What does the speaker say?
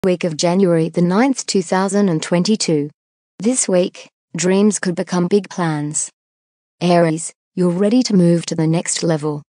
Week of January the 9th, 2022. This week, dreams could become big plans. Aries, you're ready to move to the next level.